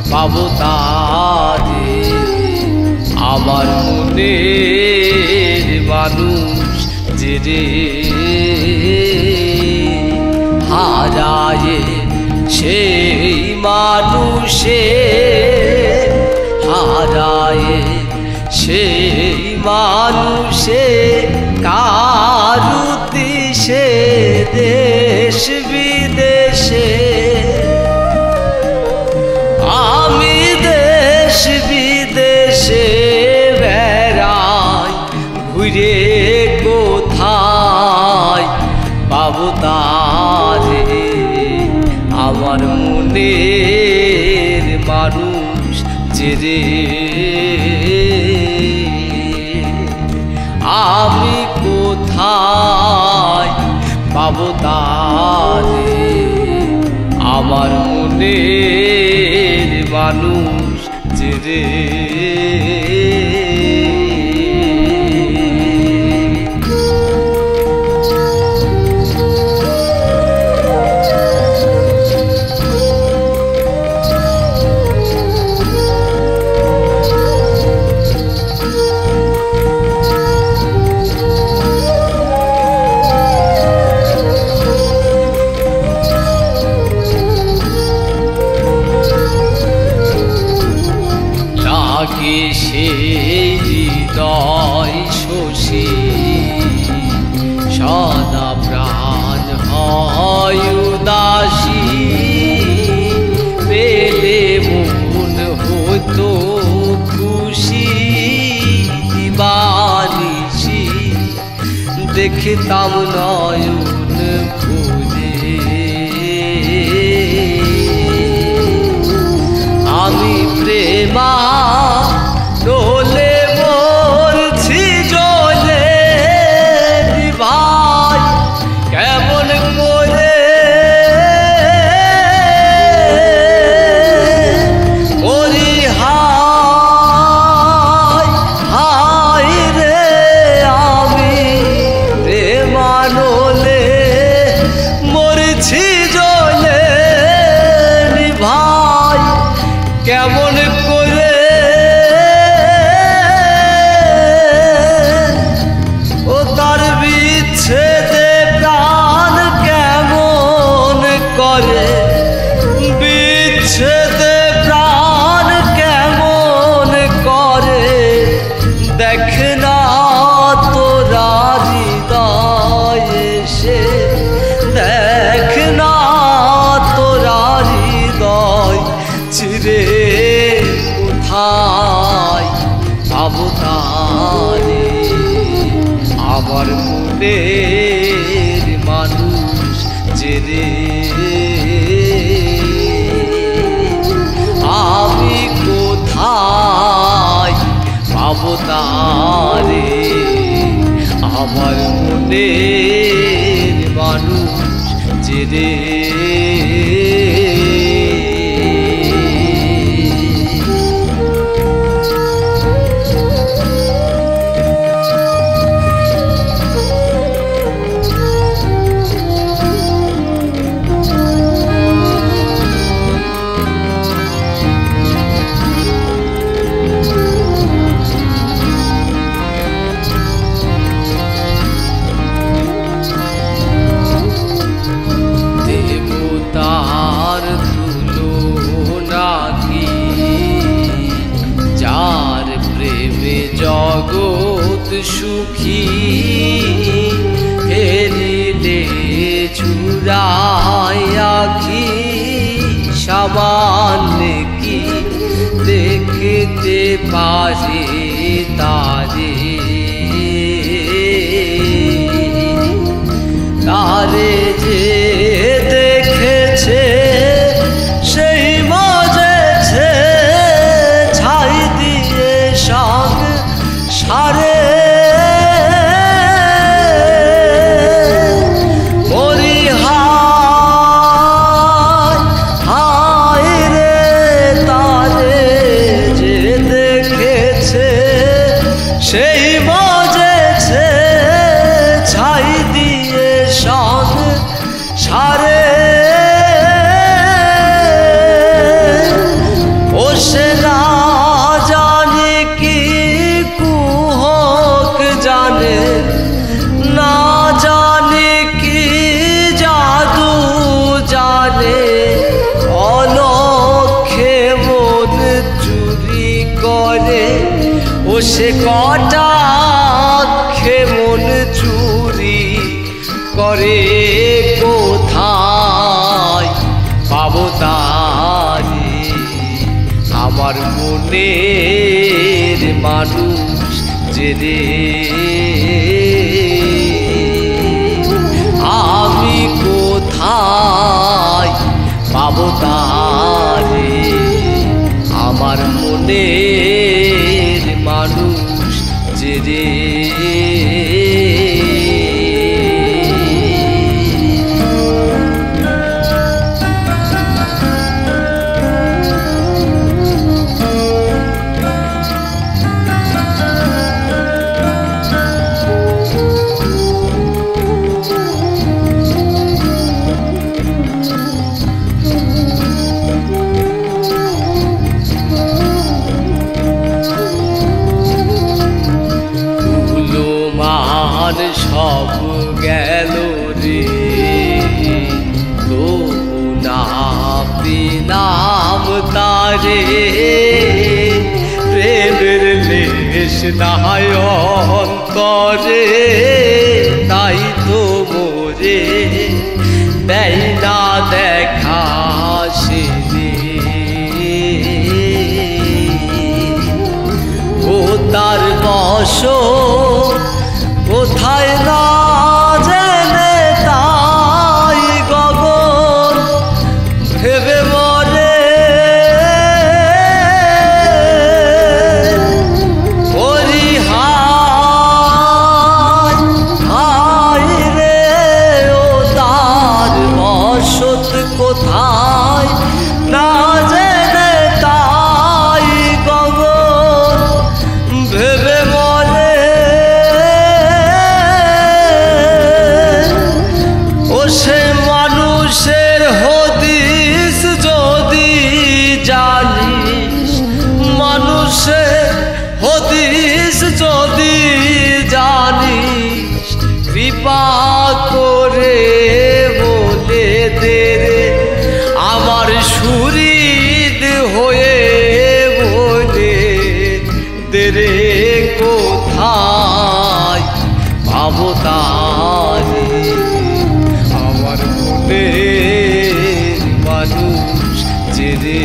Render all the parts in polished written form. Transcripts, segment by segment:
পাবো তারে আমার মনের মানুষ যে রে হারায়ে সেই মানুষে হারায়ে সেই মানুষে কারুতি সে দেশ বিদেশে আমি দেশ বিদেশে বেড়াই ঘুরে কোথায় পাবো তারে আমার মনের মানুষ যে রে আমি কোথায় পাবো তারে আমার মনের মানুষ যে রে লাগে সেই হৃদয় শশী সদা প্রাণ হয় উদাসী পেলে মন হতো খুশি দিবানিশি দেখতাম নয়ন খুলে আমি প্রেমা ডোলে মরছি জ্বলে ভাই কেমন করে মরি হায় হায় রে আমি প্রেমা ডোলে মরছি জ্বলে ভাই কেমন করে ও তার বিচ্ছেদে প্রাণ কেমন করে বিচ্ছেদে প্রাণ কেমন করে দেখ না তোরা হৃদয় এসে দেখ না তোরা হৃদয় চিরে কোথায় পাবো তারে আমার মনের মানুষ যে রে আমি কোথায় পাবো তারে আমার মনের মানুষ যে রে জগৎ সুখী হেরিলে চূড়ায় আখি সামান্য কি দেখতে পারে তারে তারে যে দেখেছে সেই মজেছে ছাই দিয়ে সঙ্গ সারে মরি হায় হায় রে তারে যে দেখেছে সেই সে কটাক্ষে মন চুরি করে কোথায় পাবো তারে আমার মনের মানুষ যে রে আমি কোথায় পাবো তারে আমার মনের মানুষ যে রে সব গেল রে তো নাম তারে প্রেমের লেশ নাই অন্তরে তাই তো মোরে দেয় না দেখা সে ও তার বশ কোথায় না জেনে তাই গগন ভেবে মরে হায় রে ও তার বসত কোথায় না জেনে তাই গগন ভেবে মরে সে মানুষের হদিস যদি জানিস মানুষের হদিস যদি জানিস কৃপা করে বলে দে রে আমার সুরিদ হয়ে বলে দে রে কোথায় পাবো তারে মানুষ যে রে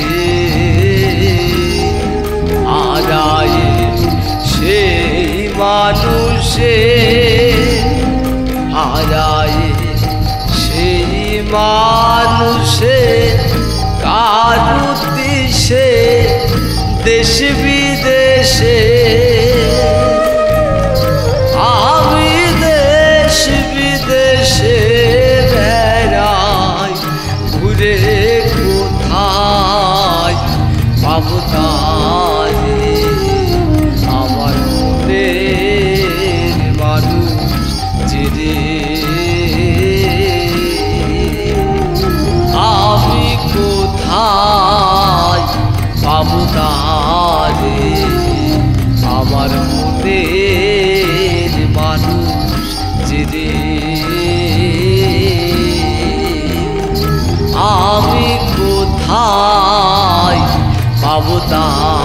আরায়ে সেই মানুষে হারায়ে সেই মানুষে কারুতিসে দেশ বিদেশে আমি দেশ বিদেশে কোথায় পাবো তারে আমার মনের মানুষ যে রে আমি কোথায় পাবো তারে আমার মনের মানুষ যে রে আমি কোথায় পাবো তা